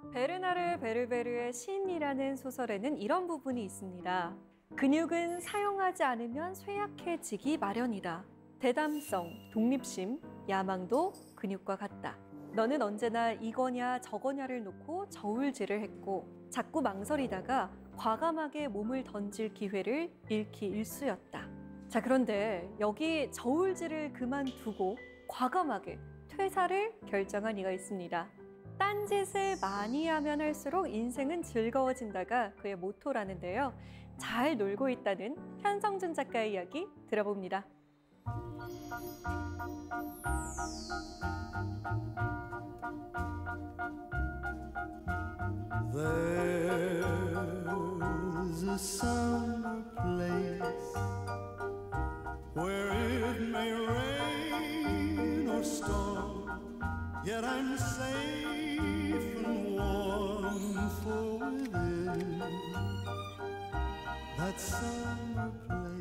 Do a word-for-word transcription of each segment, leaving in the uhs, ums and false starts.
베르나르 베르베르의 신이라는 소설에는 이런 부분이 있습니다. 근육은 사용하지 않으면 쇠약해지기 마련이다. 대담성, 독립심, 야망도 근육과 같다. 너는 언제나 이거냐 저거냐를 놓고 저울질을 했고 자꾸 망설이다가 과감하게 몸을 던질 기회를 잃기 일쑤였다. 자, 그런데 여기 저울질을 그만두고 과감하게 퇴사를 결정한 이가 있습니다. 딴짓을 많이 하면 할수록 인생은 즐거워진다가 그의 모토라는데요. 잘 놀고 있다는 현성준 작가의 이야기 들어봅니다. There's a summer place where it may rain or storm, yet I'm safe and warm, for within that summer place.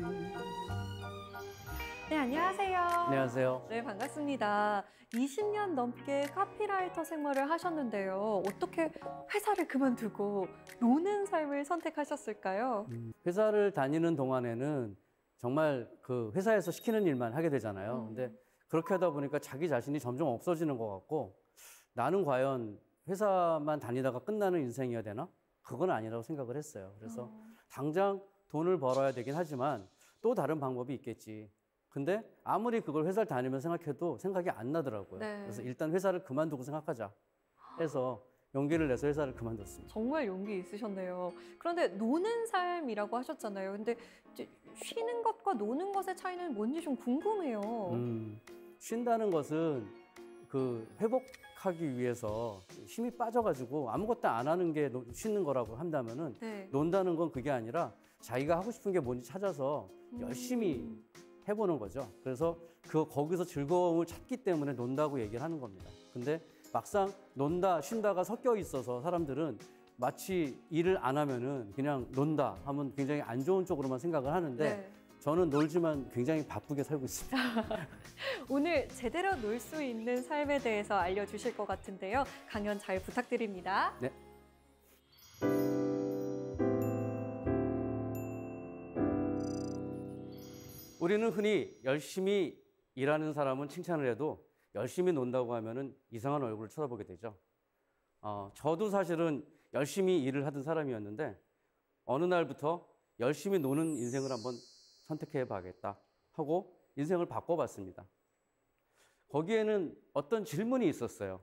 네, 안녕하세요. 안녕하세요. 네, 반갑습니다. 이십 년 넘게 카피라이터 생활을 하셨는데요. 어떻게 회사를 그만두고 노는 삶을 선택하셨을까요? 음, 회사를 다니는 동안에는 정말 그 회사에서 시키는 일만 하게 되잖아요. 음. 근데 그렇게 하다 보니까 자기 자신이 점점 없어지는 것 같고, 나는 과연 회사만 다니다가 끝나는 인생이어야 되나? 그건 아니라고 생각을 했어요. 그래서 음. 당장 돈을 벌어야 되긴 하지만 또 다른 방법이 있겠지. 근데 아무리 그걸 회사를 다니면서 생각해도 생각이 안 나더라고요. 네. 그래서 일단 회사를 그만두고 생각하자 해서 용기를 내서 회사를 그만뒀습니다. 정말 용기 있으셨네요. 그런데 노는 삶이라고 하셨잖아요. 근데 이제 쉬는 것과 노는 것의 차이는 뭔지 좀 궁금해요. 음, 쉰다는 것은 그 회복하기 위해서 힘이 빠져가지고 아무것도 안 하는 게 노- 쉬는 거라고 한다면은 네. 논다는 건 그게 아니라 자기가 하고 싶은 게 뭔지 찾아서 열심히 음. 해보는 거죠. 그래서 그 거기서 즐거움을 찾기 때문에 논다고 얘기를 하는 겁니다. 근데 막상 논다, 쉰다가 섞여 있어서 사람들은 마치 일을 안 하면은 그냥 논다 하면 굉장히 안 좋은 쪽으로만 생각을 하는데 네. 저는 놀지만 굉장히 바쁘게 살고 있습니다. 오늘 제대로 놀 수 있는 삶에 대해서 알려주실 것 같은데요. 강연 잘 부탁드립니다. 네. 우리는 흔히 열심히 일하는 사람은 칭찬을 해도 열심히 논다고 하면은 이상한 얼굴을 쳐다보게 되죠. 어, 저도 사실은 열심히 일을 하던 사람이었는데 어느 날부터 열심히 노는 인생을 한번 선택해 봐야겠다 하고 인생을 바꿔봤습니다. 거기에는 어떤 질문이 있었어요.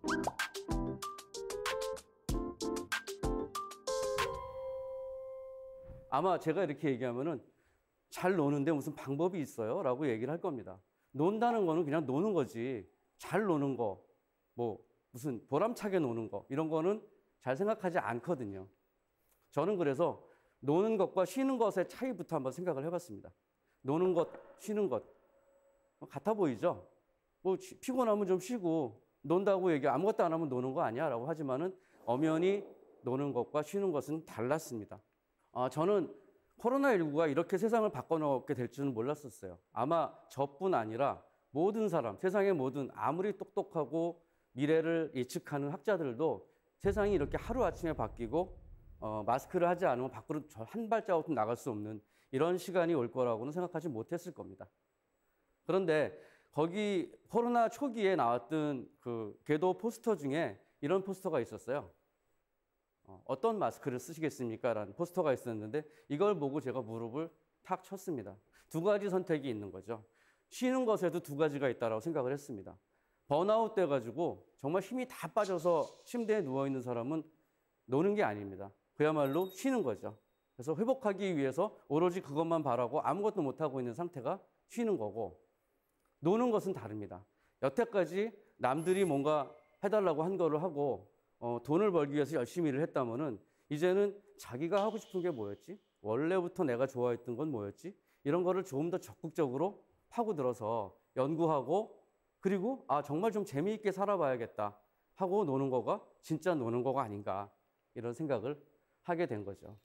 아마 제가 이렇게 얘기하면은 잘 노는데 무슨 방법이 있어요? 라고 얘기를 할 겁니다. 논다는 거는 그냥 노는 거지. 잘 노는 거, 뭐 무슨 보람차게 노는 거 이런 거는 잘 생각하지 않거든요. 저는 그래서 노는 것과 쉬는 것의 차이부터 한번 생각을 해봤습니다. 노는 것, 쉬는 것 같아 보이죠? 뭐 피곤하면 좀 쉬고 논다고 얘기 아무것도 안 하면 노는 거 아니야? 라고 하지만은 엄연히 노는 것과 쉬는 것은 달랐습니다. 아, 저는 코로나십구가 이렇게 세상을 바꿔놓게 될 줄은 몰랐었어요. 아마 저뿐 아니라 모든 사람, 세상의 모든 아무리 똑똑하고 미래를 예측하는 학자들도 세상이 이렇게 하루아침에 바뀌고 어, 마스크를 하지 않으면 밖으로 한 발자국도 나갈 수 없는 이런 시간이 올 거라고는 생각하지 못했을 겁니다. 그런데 거기 코로나 초기에 나왔던 그 궤도 포스터 중에 이런 포스터가 있었어요. 어, 어떤 마스크를 쓰시겠습니까? 라는 포스터가 있었는데 이걸 보고 제가 무릎을 탁 쳤습니다. 두 가지 선택이 있는 거죠. 쉬는 것에도 두 가지가 있다고 생각을 했습니다. 번아웃 돼가지고 정말 힘이 다 빠져서 침대에 누워있는 사람은 노는 게 아닙니다. 그야말로 쉬는 거죠. 그래서 회복하기 위해서 오로지 그것만 바라고 아무것도 못하고 있는 상태가 쉬는 거고, 노는 것은 다릅니다. 여태까지 남들이 뭔가 해달라고 한 거를 하고 어, 돈을 벌기 위해서 열심히 일을 했다면은 이제는 자기가 하고 싶은 게 뭐였지? 원래부터 내가 좋아했던 건 뭐였지? 이런 거를 조금 더 적극적으로 파고들어서 연구하고, 그리고 아 정말 좀 재미있게 살아봐야겠다 하고 노는 거가 진짜 노는 거가 아닌가, 이런 생각을 하게 된 거죠.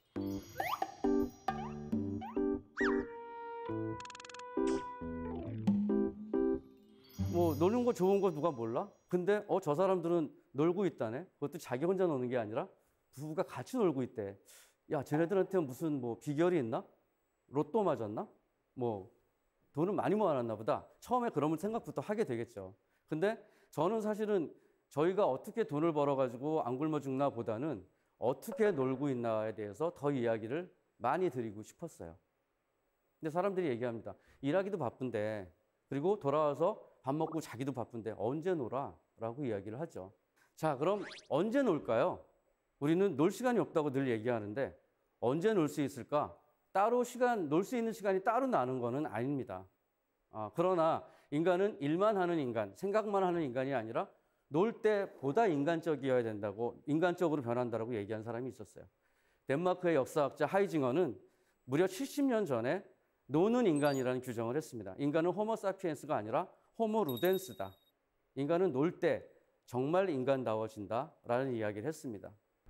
뭐 뭐 노는 거 좋은 거 누가 몰라? 근데 어, 저 사람들은 놀고 있다네. 그것도 자기 혼자 노는 게 아니라 부부가 같이 놀고 있대. 야, 쟤네들한테 무슨 뭐 비결이 있나? 로또 맞았나? 뭐 돈을 많이 모아놨나 보다. 처음에 그런 생각부터 하게 되겠죠. 근데 저는 사실은 저희가 어떻게 돈을 벌어가지고 안 굶어 죽나 보다는 어떻게 놀고 있나에 대해서 더 이야기를 많이 드리고 싶었어요. 근데 사람들이 얘기합니다. 일하기도 바쁜데, 그리고 돌아와서 밥 먹고 자기도 바쁜데 언제 놀아? 라고 이야기를 하죠. 자, 그럼 언제 놀까요? 우리는 놀 시간이 없다고 늘 얘기하는데 언제 놀 수 있을까? 따로 시간, 놀 수 있는 시간이 따로 나는 거는 아닙니다. 아, 그러나 인간은 일만 하는 인간, 생각만 하는 인간이 아니라 놀 때보다 인간적이어야 된다고, 인간적으로 변한다고 얘기한 사람이 있었어요. 덴마크의 역사학자 하이징어는 무려 칠십 년 전에 노는 인간이라는 규정을 했습니다. 인간은 호모 사피엔스가 아니라 호모 루덴스다. 인간은 놀 때 정말 인간다워진다라는 이야기를 했습니다.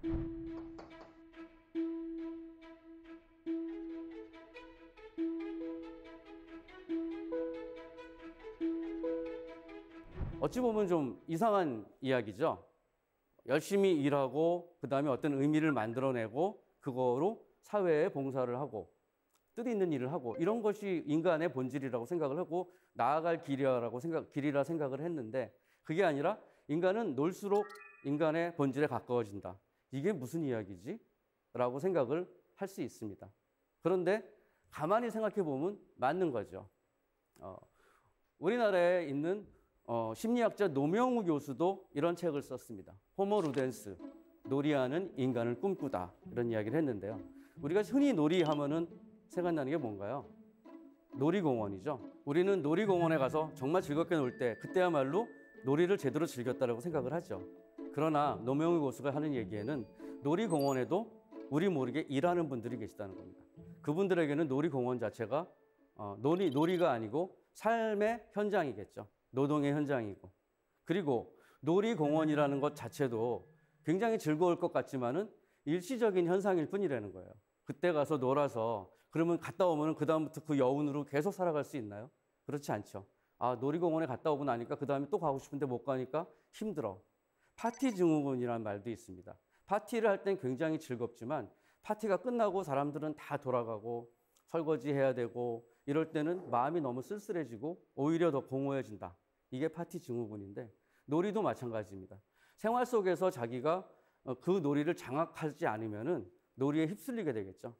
어찌 보면 좀 이상한 이야기죠. 열심히 일하고 그 다음에 어떤 의미를 만들어내고 그거로 사회에 봉사를 하고 뜻 있는 일을 하고 이런 것이 인간의 본질이라고 생각을 하고 나아갈 길이라고 생각, 길이라 생각을 했는데 그게 아니라 인간은 놀수록 인간의 본질에 가까워진다. 이게 무슨 이야기지? 라고 생각을 할 수 있습니다. 그런데 가만히 생각해 보면 맞는 거죠. 어, 우리나라에 있는 어, 심리학자 노명우 교수도 이런 책을 썼습니다. 호모 루덴스, 놀이하는 인간을 꿈꾸다. 이런 이야기를 했는데요. 우리가 흔히 놀이하면은 생각나는 게 뭔가요? 놀이공원이죠. 우리는 놀이공원에 가서 정말 즐겁게 놀 때 그때야말로 놀이를 제대로 즐겼다고 생각을 하죠. 그러나 노명우 교수가 하는 얘기에는 놀이공원에도 우리 모르게 일하는 분들이 계시다는 겁니다. 그분들에게는 놀이공원 자체가 어, 놀이, 놀이가 아니고 삶의 현장이겠죠. 노동의 현장이고. 그리고 놀이공원이라는 것 자체도 굉장히 즐거울 것 같지만은 일시적인 현상일 뿐이라는 거예요. 그때 가서 놀아서 그러면 갔다 오면 그 다음부터 그 여운으로 계속 살아갈 수 있나요? 그렇지 않죠. 아, 놀이공원에 갔다 오고 나니까 그 다음에 또 가고 싶은데 못 가니까 힘들어. 파티 증후군이라는 말도 있습니다. 파티를 할 땐 굉장히 즐겁지만 파티가 끝나고 사람들은 다 돌아가고 설거지 해야 되고 이럴 때는 마음이 너무 쓸쓸해지고 오히려 더 공허해진다. 이게 파티 증후군인데 놀이도 마찬가지입니다. 생활 속에서 자기가 그 놀이를 장악하지 않으면은 놀이에 휩쓸리게 되겠죠.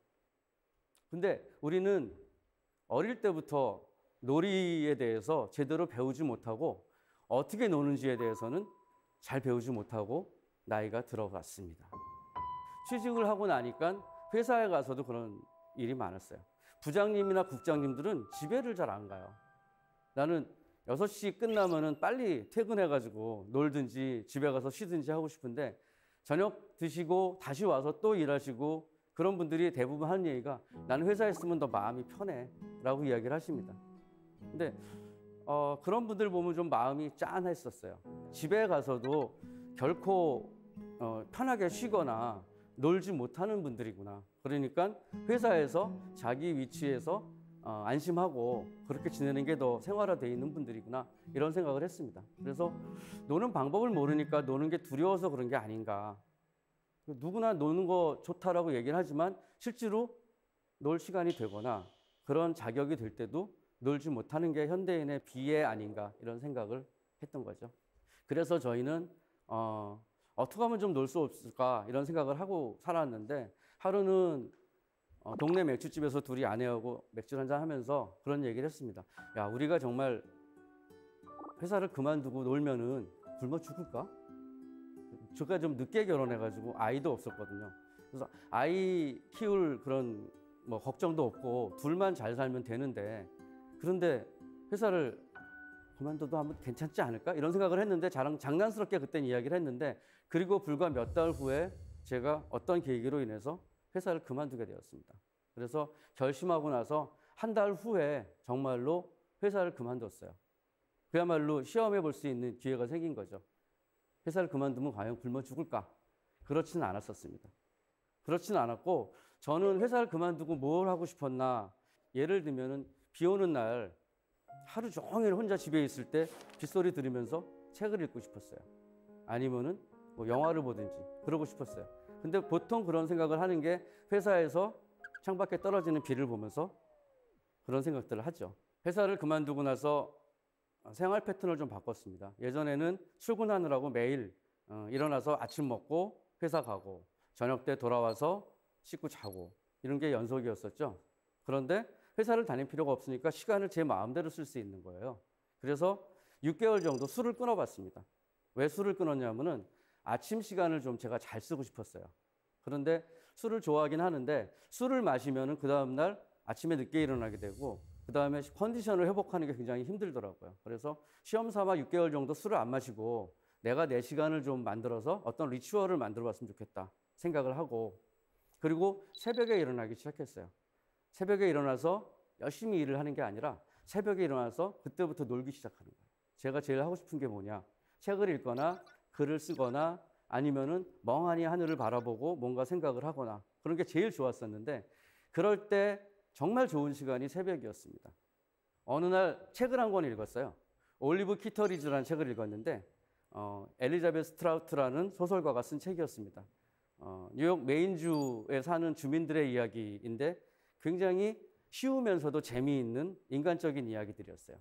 근데 우리는 어릴 때부터 놀이에 대해서 제대로 배우지 못하고 어떻게 노는지에 대해서는 잘 배우지 못하고 나이가 들어갔습니다. 취직을 하고 나니까 회사에 가서도 그런 일이 많았어요. 부장님이나 국장님들은 집에를 잘 안 가요. 나는 여섯 시 끝나면은 빨리 퇴근해가지고 놀든지 집에 가서 쉬든지 하고 싶은데 저녁 드시고 다시 와서 또 일하시고 그런 분들이 대부분 하는 얘기가 나는 회사에 있으면 더 마음이 편해 라고 이야기를 하십니다. 근데 어, 그런 분들 보면 좀 마음이 짠했었어요. 집에 가서도 결코 어, 편하게 쉬거나 놀지 못하는 분들이구나. 그러니까 회사에서 자기 위치에서 어, 안심하고 그렇게 지내는 게 더 생활화되어 있는 분들이구나. 이런 생각을 했습니다. 그래서 노는 방법을 모르니까 노는 게 두려워서 그런 게 아닌가. 누구나 노는 거 좋다라고 얘기를 하지만 실제로 놀 시간이 되거나 그런 자격이 될 때도 놀지 못하는 게 현대인의 비애 아닌가 이런 생각을 했던 거죠. 그래서 저희는 어, 어떻게 하면 좀 놀 수 없을까 이런 생각을 하고 살았는데 하루는 어, 동네 맥주집에서 둘이 아내하고 맥주 한잔 하면서 그런 얘기를 했습니다. 야, 우리가 정말 회사를 그만두고 놀면은 굶어 죽을까? 제가 좀 늦게 결혼해가지고 아이도 없었거든요. 그래서 아이 키울 그런 뭐 걱정도 없고 둘만 잘 살면 되는데 그런데 회사를 그만둬도 하면 괜찮지 않을까? 이런 생각을 했는데 자랑, 장난스럽게 그땐 이야기를 했는데 그리고 불과 몇 달 후에 제가 어떤 계기로 인해서 회사를 그만두게 되었습니다. 그래서 결심하고 나서 한 달 후에 정말로 회사를 그만뒀어요. 그야말로 시험해 볼 수 있는 기회가 생긴 거죠. 회사를 그만두면 과연 굶어 죽을까? 그렇지는 않았었습니다. 그렇지는 않았고 저는 회사를 그만두고 뭘 하고 싶었나? 예를 들면은 비 오는 날 하루 종일 혼자 집에 있을 때 빗소리 들으면서 책을 읽고 싶었어요. 아니면은 뭐 영화를 보든지 그러고 싶었어요. 근데 보통 그런 생각을 하는 게 회사에서 창밖에 떨어지는 비를 보면서 그런 생각들을 하죠. 회사를 그만두고 나서 생활 패턴을 좀 바꿨습니다. 예전에는 출근하느라고 매일 어, 일어나서 아침 먹고 회사 가고 저녁 때 돌아와서 씻고 자고 이런 게 연속이었었죠. 그런데 회사를 다닐 필요가 없으니까 시간을 제 마음대로 쓸 수 있는 거예요. 그래서 육 개월 정도 술을 끊어봤습니다. 왜 술을 끊었냐면은 아침 시간을 좀 제가 잘 쓰고 싶었어요. 그런데 술을 좋아하긴 하는데 술을 마시면은 그 다음날 아침에 늦게 일어나게 되고 그 다음에 컨디션을 회복하는 게 굉장히 힘들더라고요. 그래서 시험 삼아 육 개월 정도 술을 안 마시고 내가 내 시간을 좀 만들어서 어떤 리추얼을 만들어 봤으면 좋겠다 생각을 하고 그리고 새벽에 일어나기 시작했어요. 새벽에 일어나서 열심히 일을 하는 게 아니라 새벽에 일어나서 그때부터 놀기 시작하는 거예요. 제가 제일 하고 싶은 게 뭐냐? 책을 읽거나 글을 쓰거나 아니면은 멍하니 하늘을 바라보고 뭔가 생각을 하거나 그런 게 제일 좋았었는데 그럴 때 정말 좋은 시간이 새벽이었습니다. 어느 날 책을 한 권 읽었어요. 올리브 키터리즈라는 책을 읽었는데 어, 엘리자베스 스트라우트라는 소설가가 쓴 책이었습니다. 어, 뉴욕 메인주에 사는 주민들의 이야기인데 굉장히 쉬우면서도 재미있는 인간적인 이야기들이었어요.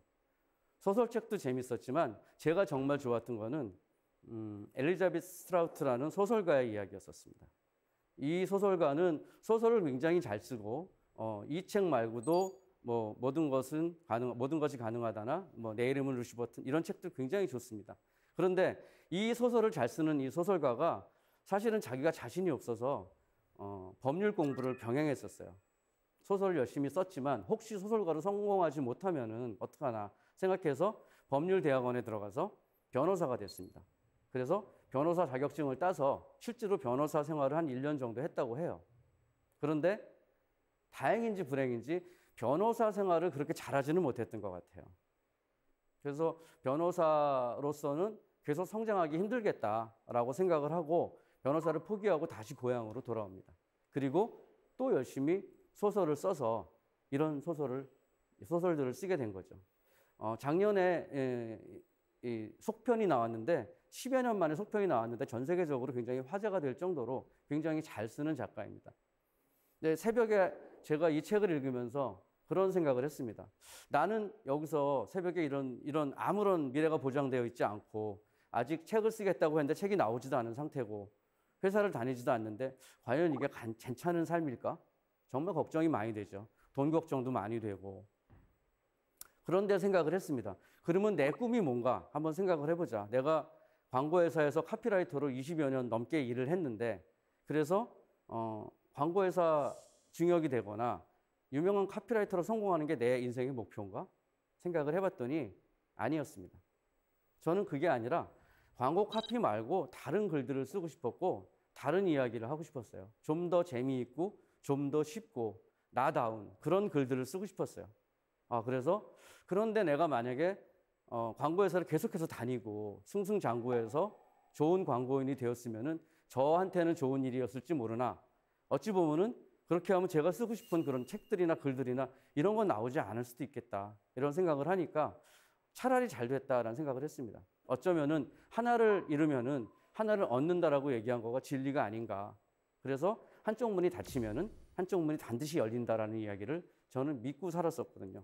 소설책도 재밌었지만 제가 정말 좋았던 거는 음, 엘리자베스 스트라우트라는 소설가의 이야기였었습니다. 이 소설가는 소설을 굉장히 잘 쓰고 어, 이 책 말고도 뭐 모든 것은 가능 모든 것이 가능하다나 뭐 내 이름은 루시 버튼 이런 책들 굉장히 좋습니다. 그런데 이 소설을 잘 쓰는 이 소설가가 사실은 자기가 자신이 없어서 어, 법률 공부를 병행했었어요. 소설을 열심히 썼지만 혹시 소설가로 성공하지 못하면은 어떡하나 생각해서 법률대학원에 들어가서 변호사가 됐습니다. 그래서 변호사 자격증을 따서 실제로 변호사 생활을 한 일 년 정도 했다고 해요. 그런데 다행인지 불행인지 변호사 생활을 그렇게 잘하지는 못했던 것 같아요. 그래서 변호사로서는 계속 성장하기 힘들겠다라고 생각을 하고 변호사를 포기하고 다시 고향으로 돌아옵니다. 그리고 또 열심히 소설을 써서 이런 소설을, 소설들을 쓰게 된 거죠. 어, 작년에 에, 이 속편이 나왔는데 십여 년 만에 속편이 나왔는데 전 세계적으로 굉장히 화제가 될 정도로 굉장히 잘 쓰는 작가입니다. 네, 새벽에 제가 이 책을 읽으면서 그런 생각을 했습니다. 나는 여기서 새벽에 이런, 이런 아무런 미래가 보장되어 있지 않고 아직 책을 쓰겠다고 했는데 책이 나오지도 않은 상태고 회사를 다니지도 않는데 과연 이게 괜찮은 삶일까? 정말 걱정이 많이 되죠. 돈 걱정도 많이 되고. 그런데 생각을 했습니다. 그러면 내 꿈이 뭔가 한번 생각을 해보자. 내가 광고회사에서 카피라이터로 이십여 년 넘게 일을 했는데 그래서 어, 광고회사 중역이 되거나 유명한 카피라이터로 성공하는 게 내 인생의 목표인가? 생각을 해봤더니 아니었습니다. 저는 그게 아니라 광고 카피 말고 다른 글들을 쓰고 싶었고 다른 이야기를 하고 싶었어요. 좀 더 재미있고 좀 더 쉽고 나다운 그런 글들을 쓰고 싶었어요. 아, 그래서 그런데 내가 만약에 어, 광고회사를 계속해서 다니고 승승장구해서 좋은 광고인이 되었으면은 저한테는 좋은 일이었을지 모르나 어찌 보면은 그렇게 하면 제가 쓰고 싶은 그런 책들이나 글들이나 이런 건 나오지 않을 수도 있겠다. 이런 생각을 하니까 차라리 잘 됐다라는 생각을 했습니다. 어쩌면은 하나를 잃으면은 하나를 얻는다라고 얘기한 거가 진리가 아닌가. 그래서 한쪽 문이 닫히면은 한쪽 문이 반드시 열린다라는 이야기를 저는 믿고 살았었거든요.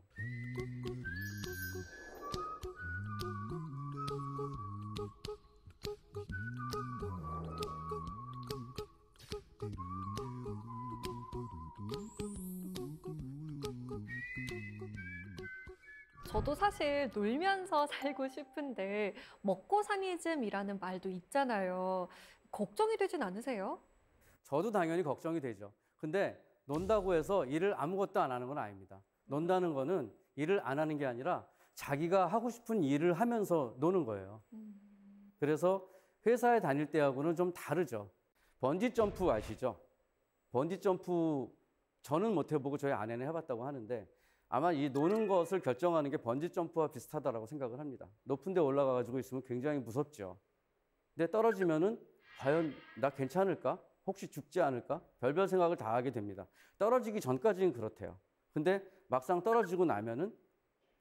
저도 사실 놀면서 살고 싶은데 먹고 사니즘이라는 말도 있잖아요. 걱정이 되진 않으세요? 저도 당연히 걱정이 되죠. 근데 논다고 해서 일을 아무것도 안 하는 건 아닙니다. 논다는 거는 일을 안 하는 게 아니라 자기가 하고 싶은 일을 하면서 노는 거예요. 그래서 회사에 다닐 때하고는 좀 다르죠. 번지 점프 아시죠? 번지 점프 저는 못 해보고 저희 아내는 해봤다고 하는데 아마 이 노는 것을 결정하는 게 번지 점프와 비슷하다라고 생각을 합니다. 높은 데 올라가 가지고 있으면 굉장히 무섭죠. 근데 떨어지면은 과연 나 괜찮을까? 혹시 죽지 않을까? 별별 생각을 다 하게 됩니다. 떨어지기 전까지는 그렇대요. 근데 막상 떨어지고 나면은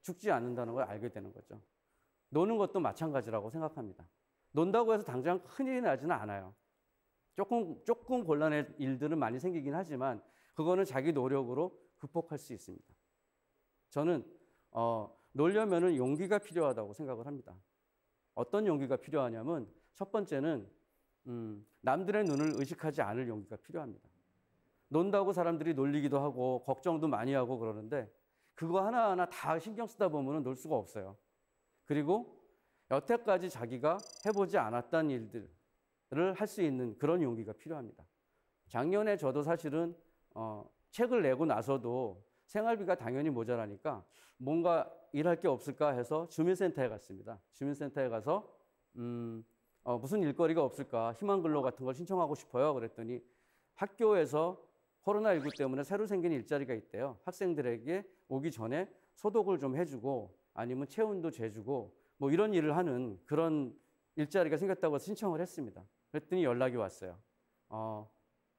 죽지 않는다는 걸 알게 되는 거죠. 노는 것도 마찬가지라고 생각합니다. 논다고 해서 당장 큰일이 나지는 않아요. 조금, 조금 곤란한 일들은 많이 생기긴 하지만 그거는 자기 노력으로 극복할 수 있습니다. 저는 어, 놀려면은 용기가 필요하다고 생각을 합니다. 어떤 용기가 필요하냐면 첫 번째는 음, 남들의 눈을 의식하지 않을 용기가 필요합니다. 논다고 사람들이 놀리기도 하고 걱정도 많이 하고 그러는데 그거 하나하나 다 신경 쓰다 보면 놀 수가 없어요. 그리고 여태까지 자기가 해보지 않았던 일들을 할 수 있는 그런 용기가 필요합니다. 작년에 저도 사실은 어, 책을 내고 나서도 생활비가 당연히 모자라니까 뭔가 일할 게 없을까 해서 주민센터에 갔습니다. 주민센터에 가서 음, 어, 무슨 일거리가 없을까 희망근로 같은 걸 신청하고 싶어요. 그랬더니 학교에서 코로나십구 때문에 새로 생긴 일자리가 있대요. 학생들에게 오기 전에 소독을 좀 해주고 아니면 체온도 재주고 뭐 이런 일을 하는 그런 일자리가 생겼다고 해서 신청을 했습니다. 그랬더니 연락이 왔어요. 어,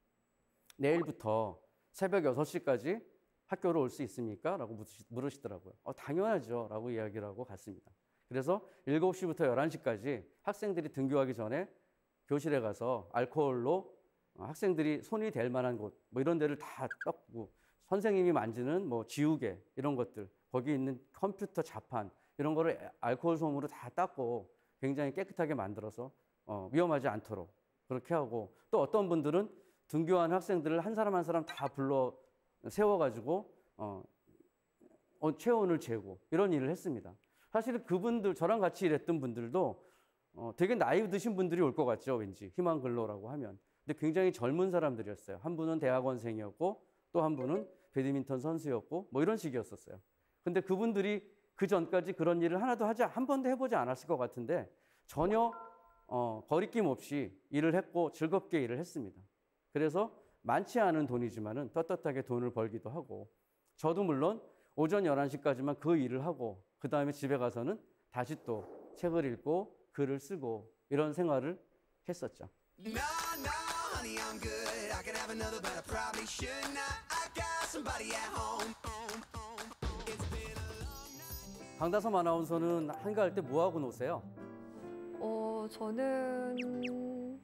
내일부터 새벽 여섯 시까지 학교로 올 수 있습니까? 라고 물으시더라고요. 어, 당연하죠. 라고 이야기를 하고 갔습니다. 그래서 일곱 시부터 열한 시까지 학생들이 등교하기 전에 교실에 가서 알코올로 학생들이 손이 될 만한 곳, 뭐 이런 데를 다 닦고 선생님이 만지는 뭐 지우개 이런 것들, 거기 있는 컴퓨터 자판 이런 거를 알코올 솜으로 다 닦고 굉장히 깨끗하게 만들어서 어, 위험하지 않도록 그렇게 하고 또 어떤 분들은 등교한 학생들을 한 사람 한 사람 다 불러 세워가지고 어, 어, 체온을 재고 이런 일을 했습니다. 사실 그분들 저랑 같이 일했던 분들도 어, 되게 나이 드신 분들이 올 것 같죠. 왠지 희망근로라고 하면. 근데 굉장히 젊은 사람들이었어요. 한 분은 대학원생이었고 또 한 분은 배드민턴 선수였고 뭐 이런 식이었었어요. 근데 그분들이 그 전까지 그런 일을 하나도 하지 한 번도 해보지 않았을 것 같은데 전혀 어, 거리낌 없이 일을 했고 즐겁게 일을 했습니다. 그래서 많지 않은 돈이지만은 떳떳하게 돈을 벌기도 하고 저도 물론 오전 열한 시까지만 그 일을 하고 그 다음에 집에 가서는 다시 또 책을 읽고 글을 쓰고 이런 생활을 했었죠. No, no, honey, I'm good. I could have another, but I probably should not. I got somebody at home. It's been a long night. 강다솜 아나운서는 한가할 때 뭐 하고 노세요? 어, 저는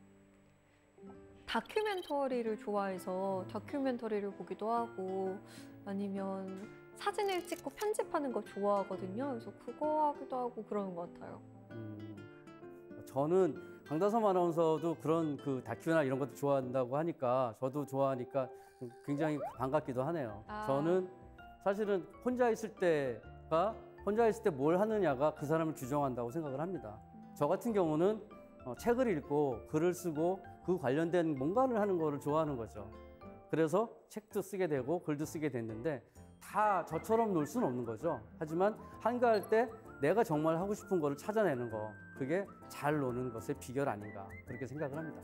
다큐멘터리를 좋아해서 다큐멘터리를 보기도 하고 아니면 사진을 찍고 편집하는 거 좋아하거든요. 그래서 그거 하기도 하고 그러는 것 같아요. 음, 저는 강다솜 아나운서도 그런 그 다큐나 이런 것도 좋아한다고 하니까 저도 좋아하니까 굉장히 반갑기도 하네요. 아. 저는 사실은 혼자 있을 때가 혼자 있을 때 뭘 하느냐가 그 사람을 규정한다고 생각을 합니다. 저 같은 경우는 어, 책을 읽고 글을 쓰고 그 관련된 뭔가를 하는 거를 좋아하는 거죠. 그래서 책도 쓰게 되고 글도 쓰게 됐는데 다 저처럼 놀 수는 없는 거죠. 하지만 한가할 때 내가 정말 하고 싶은 거를 찾아내는 거, 그게 잘 노는 것의 비결 아닌가 그렇게 생각을 합니다.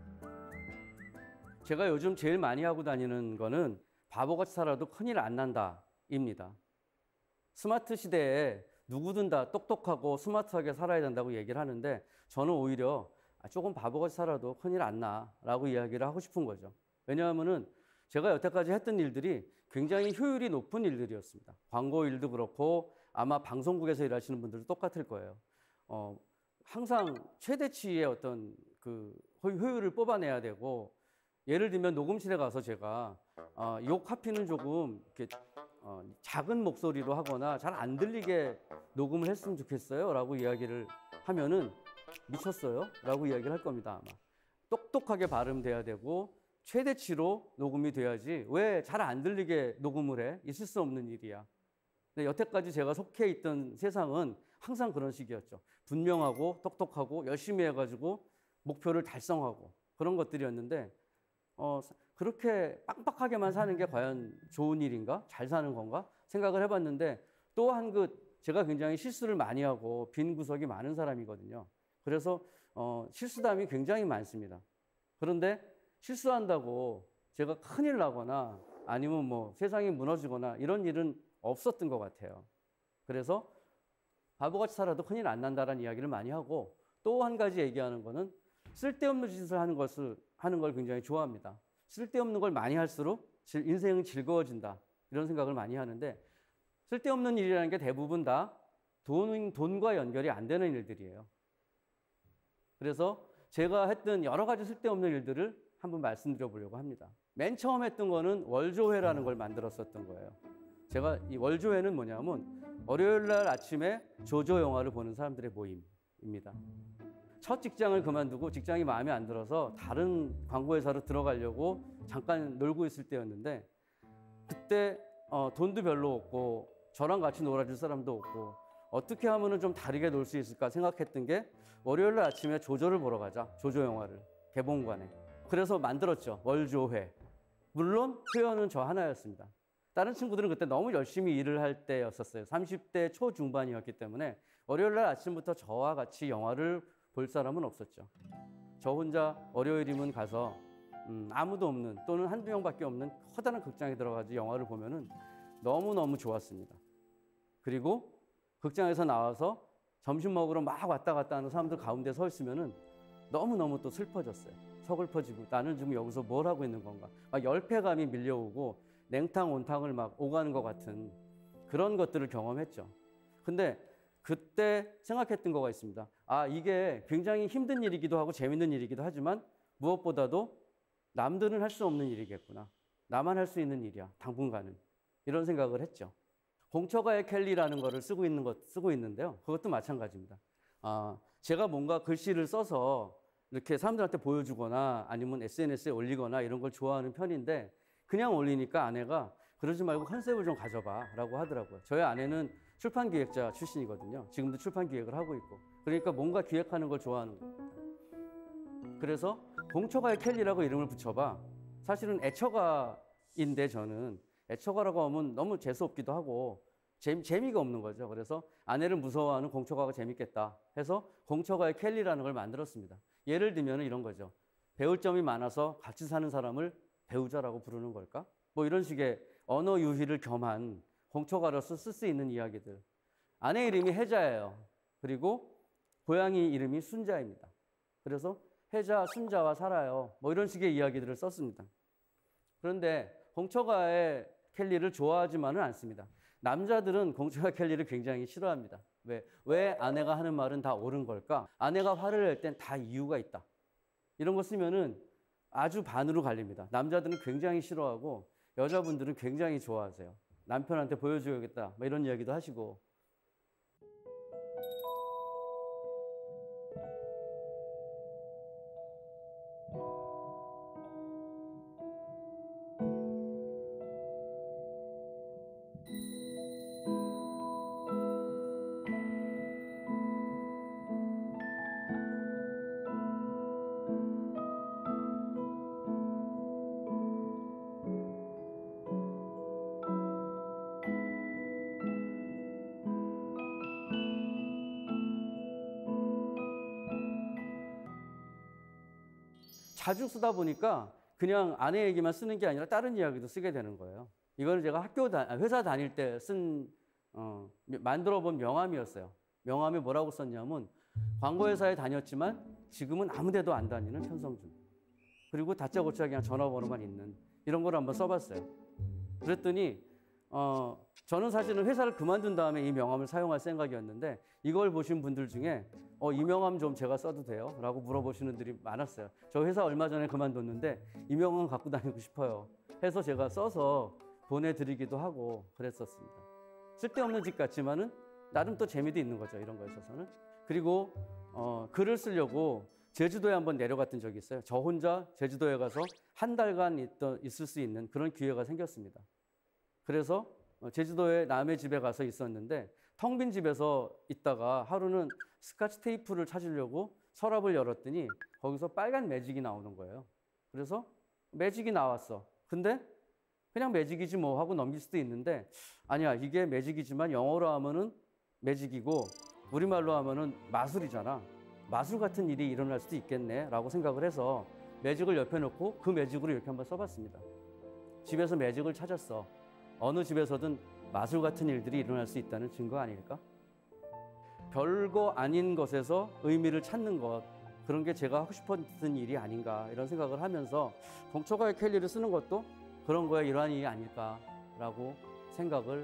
제가 요즘 제일 많이 하고 다니는 거는 바보같이 살아도 큰일 안 난다입니다. 스마트 시대에 누구든 다 똑똑하고 스마트하게 살아야 된다고 얘기를 하는데 저는 오히려 조금 바보같이 살아도 큰일 안 나라고 이야기를 하고 싶은 거죠. 왜냐하면은 제가 여태까지 했던 일들이 굉장히 효율이 높은 일들이었습니다. 광고 일도 그렇고 아마 방송국에서 일하시는 분들도 똑같을 거예요. 어, 항상 최대치의 어떤 그 효율을 뽑아내야 되고 예를 들면 녹음실에 가서 제가 어, 요 카피는 조금 이렇게 어, 작은 목소리로 하거나 잘 안 들리게 녹음을 했으면 좋겠어요 라고 이야기를 하면은 미쳤어요? 라고 이야기를 할 겁니다. 아마 똑똑하게 발음돼야 되고 최대치로 녹음이 돼야지 왜 잘 안 들리게 녹음을 해? 있을 수 없는 일이야. 근데 여태까지 제가 속해 있던 세상은 항상 그런 식이었죠. 분명하고 똑똑하고 열심히 해가지고 목표를 달성하고 그런 것들이었는데 어, 그렇게 빡빡하게만 사는 게 과연 좋은 일인가? 잘 사는 건가? 생각을 해봤는데 또 한 그 제가 굉장히 실수를 많이 하고 빈 구석이 많은 사람이거든요. 그래서 어, 실수담이 굉장히 많습니다. 그런데 실수한다고 제가 큰일 나거나 아니면 뭐 세상이 무너지거나 이런 일은 없었던 것 같아요. 그래서 바보같이 살아도 큰일 안 난다라는 이야기를 많이 하고 또 한 가지 얘기하는 거는 쓸데없는 짓을 하는 것을 하는 걸 굉장히 좋아합니다. 쓸데없는 걸 많이 할수록 인생은 즐거워진다 이런 생각을 많이 하는데 쓸데없는 일이라는 게 대부분 다 돈, 돈과 연결이 안 되는 일들이에요. 그래서 제가 했던 여러 가지 쓸데없는 일들을 한번 말씀드려 보려고 합니다. 맨 처음 했던 거는 월조회라는 걸 만들었었던 거예요. 제가 이 월조회는 뭐냐면 월요일 날 아침에 조조 영화를 보는 사람들의 모임입니다. 첫 직장을 그만두고 직장이 마음에 안 들어서 다른 광고회사로 들어가려고 잠깐 놀고 있을 때였는데 그때 어, 돈도 별로 없고 저랑 같이 놀아줄 사람도 없고 어떻게 하면 좀 다르게 놀 수 있을까 생각했던 게 월요일 날 아침에 조조를 보러 가자. 조조 영화를 개봉관에. 그래서 만들었죠. 월조회. 물론 회원은 저 하나였습니다. 다른 친구들은 그때 너무 열심히 일을 할 때였었어요. 삼십 대 초중반이었기 때문에 월요일 날 아침부터 저와 같이 영화를 볼 사람은 없었죠. 저 혼자 월요일이면 가서 음, 아무도 없는 또는 한두 명밖에 없는 커다란 극장에 들어가서 영화를 보면은 너무너무 좋았습니다. 그리고 극장에서 나와서 점심 먹으러 막 왔다 갔다 하는 사람들 가운데 서 있으면은 너무너무 또 슬퍼졌어요. 서글퍼지고 나는 지금 여기서 뭘 하고 있는 건가. 막 열패감이 밀려오고 냉탕 온탕을 막 오가는 것 같은 그런 것들을 경험했죠. 근데 그때 생각했던 거가 있습니다. 아, 이게 굉장히 힘든 일이기도 하고 재밌는 일이기도 하지만 무엇보다도 남들은 할 수 없는 일이겠구나. 나만 할 수 있는 일이야. 당분간은. 이런 생각을 했죠. 공처가의 켈리라는 거를 쓰고 있는 것 쓰고 있는데요. 그것도 마찬가지입니다. 아, 제가 뭔가 글씨를 써서 이렇게 사람들한테 보여주거나 아니면 에스엔에스에 올리거나 이런 걸 좋아하는 편인데 그냥 올리니까 아내가 그러지 말고 컨셉을 좀 가져봐 라고 하더라고요. 저희 아내는 출판 기획자 출신이거든요. 지금도 출판 기획을 하고 있고. 그러니까 뭔가 기획하는 걸 좋아하는 겁니다. 그래서 공처가의 켈리라고 이름을 붙여봐. 사실은 애처가인데 저는 애처가라고 하면 너무 재수없기도 하고 재미, 재미가 없는 거죠. 그래서 아내를 무서워하는 공처가가 재밌겠다 해서 공처가의 켈리라는 걸 만들었습니다. 예를 들면 이런 거죠. 배울 점이 많아서 같이 사는 사람을 배우자라고 부르는 걸까? 뭐 이런 식의 언어 유희를 겸한 공처가로서 쓸 수 있는 이야기들. 아내 이름이 혜자예요. 그리고 고양이 이름이 순자입니다. 그래서 혜자, 순자와 살아요. 뭐 이런 식의 이야기들을 썼습니다. 그런데 공처가의 켈리를 좋아하지만은 않습니다. 남자들은 공처가 켈리를 굉장히 싫어합니다. 왜? 왜 아내가 하는 말은 다 옳은 걸까? 아내가 화를 낼 땐 다 이유가 있다. 이런 거 쓰면은 아주 반으로 갈립니다. 남자들은 굉장히 싫어하고 여자분들은 굉장히 좋아하세요. 남편한테 보여줘야겠다. 뭐 이런 이야기도 하시고. 자주 쓰다 보니까 그냥 아내 얘기만 쓰는 게 아니라 다른 이야기도 쓰게 되는 거예요. 이거는 제가 학교 다, 회사 다닐 때 쓴, 어, 만들어 본 명함이었어요. 명함에 뭐라고 썼냐면 광고회사에 다녔지만 지금은 아무 데도 안 다니는 현성준. 그리고 다짜고짜 그냥 전화번호만 있는 이런 걸 한번 써봤어요. 그랬더니 어, 저는 사실은 회사를 그만둔 다음에 이 명함을 사용할 생각이었는데 이걸 보신 분들 중에 어, 이 명함 좀 제가 써도 돼요? 라고 물어보시는 분들이 많았어요. 저 회사 얼마 전에 그만뒀는데 이 명함 갖고 다니고 싶어요. 해서 제가 써서 보내드리기도 하고 그랬었습니다. 쓸데없는 짓 같지만은 나름 또 재미도 있는 거죠. 이런 거에 있어서는. 그리고 어, 글을 쓰려고 제주도에 한번 내려갔던 적이 있어요. 저 혼자 제주도에 가서 한 달간 있던, 있을 수 있는 그런 기회가 생겼습니다. 그래서 제주도에 남의 집에 가서 있었는데 텅 빈 집에서 있다가 하루는 스카치 테이프를 찾으려고 서랍을 열었더니 거기서 빨간 매직이 나오는 거예요. 그래서 매직이 나왔어. 근데 그냥 매직이지 뭐 하고 넘길 수도 있는데 아니야, 이게 매직이지만 영어로 하면은 매직이고 우리말로 하면은 마술이잖아. 마술 같은 일이 일어날 수도 있겠네 라고 생각을 해서 매직을 옆에 놓고 그 매직으로 이렇게 한번 써봤습니다. 집에서 매직을 찾았어. 어느 집에서든 마술 같은 일들이 일어날 수 있다는 증거 아닐까? 별거 아닌 것에서 의미를 찾는 것, 그런 게 제가 하고 싶었던 일이 아닌가 이런 생각을 하면서 공처가의 켈리를 쓰는 것도 그런 거에 일환이 아닐까라고 생각을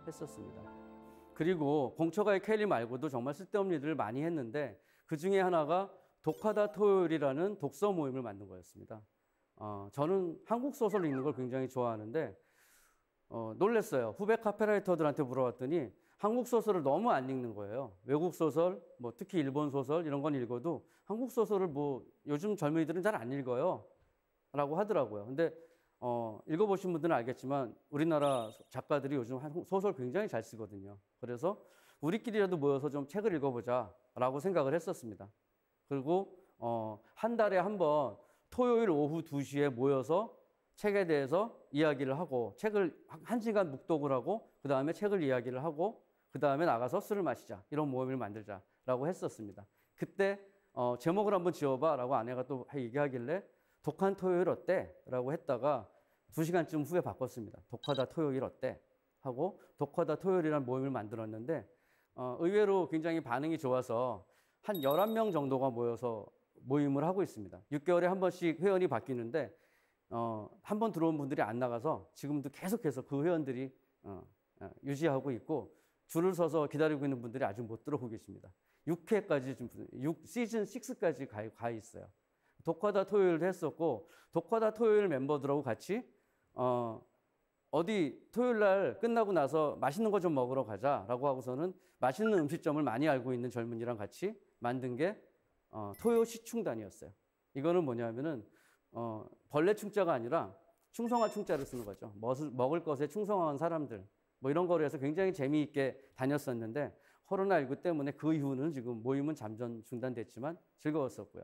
했었습니다. 그리고 공처가의 켈리 말고도 정말 쓸데없는 일들을 많이 했는데 그 중에 하나가 독하다 토요일이라는 독서 모임을 만든 거였습니다. 어, 저는 한국 소설을 읽는 걸 굉장히 좋아하는데 어, 놀랐어요. 후배 카피라이터들한테 물어봤더니 한국 소설을 너무 안 읽는 거예요. 외국 소설, 뭐 특히 일본 소설 이런 건 읽어도 한국 소설을 뭐 요즘 젊은이들은 잘 안 읽어요. 라고 하더라고요. 근데 어, 읽어보신 분들은 알겠지만 우리나라 작가들이 요즘 소설 굉장히 잘 쓰거든요. 그래서 우리끼리라도 모여서 좀 책을 읽어보자 라고 생각을 했었습니다. 그리고 어, 한 달에 한 번 토요일 오후 두 시에 모여서 책에 대해서 이야기를 하고 책을 한 시간 묵독을 하고 그 다음에 책을 이야기를 하고 그 다음에 나가서 술을 마시자 이런 모임을 만들자라고 했었습니다. 그때 어, 제목을 한번 지어봐 라고 아내가 또 얘기하길래 독한 토요일 어때? 라고 했다가 두 시간쯤 후에 바꿨습니다. 독하다 토요일 어때? 하고 독하다 토요일이라는 모임을 만들었는데 어, 의외로 굉장히 반응이 좋아서 한 열한 명 정도가 모여서 모임을 하고 있습니다. 육 개월에 한 번씩 회원이 바뀌는데 어, 한 번 들어온 분들이 안 나가서 지금도 계속해서 그 회원들이 어, 어, 유지하고 있고 줄을 서서 기다리고 있는 분들이 아직 못 들어오고 계십니다. 육 회까지 좀 육, 시즌 육까지 가, 가 있어요. 독하다 토요일도 했었고 독하다 토요일 멤버들하고 같이 어, 어디 토요일 날 끝나고 나서 맛있는 거 좀 먹으러 가자라고 하고서는 맛있는 음식점을 많이 알고 있는 젊은이랑 같이 만든 게 어, 토요 시충단이었어요. 이거는 뭐냐면은 어, 벌레 충자가 아니라 충성할 충자를 쓰는 거죠. 먹을, 먹을 것에 충성한 사람들 뭐 이런 거로 해서 굉장히 재미있게 다녔었는데 코로나십구 때문에 그 이후는 지금 모임은 잠전 중단됐지만 즐거웠었고요.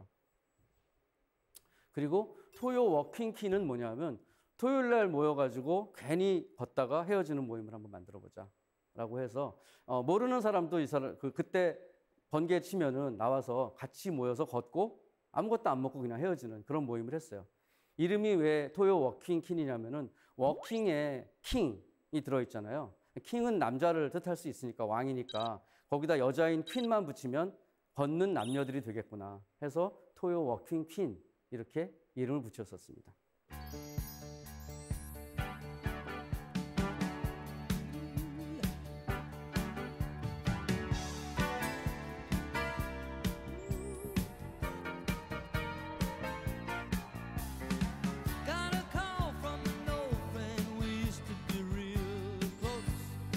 그리고 토요 워킹키는 뭐냐면 토요일 날 모여가지고 괜히 걷다가 헤어지는 모임을 한번 만들어보자 라고 해서 어, 모르는 사람도 이 사람 그, 그때 번개 치면은 나와서 같이 모여서 걷고 아무것도 안 먹고 그냥 헤어지는 그런 모임을 했어요. 이름이 왜 토요 워킹킨이냐면은 워킹에 킹이 들어있잖아요. 킹은 남자를 뜻할 수 있으니까 왕이니까 거기다 여자인 퀸만 붙이면 걷는 남녀들이 되겠구나 해서 토요 워킹 퀸 이렇게 이름을 붙였었습니다. Got a call from an old friend. We used to be real close.